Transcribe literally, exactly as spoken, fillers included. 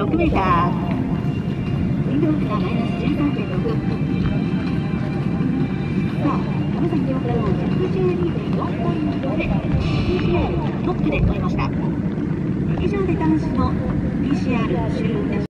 ろくメーター。ウィンドウからマイナス じゅうさんてんろく。さあ、この先をからの ひゃくじゅうにてんよん ポイントで ピーシーアール トップで終えました。以上で男子の ピーシーアール 終了いたします。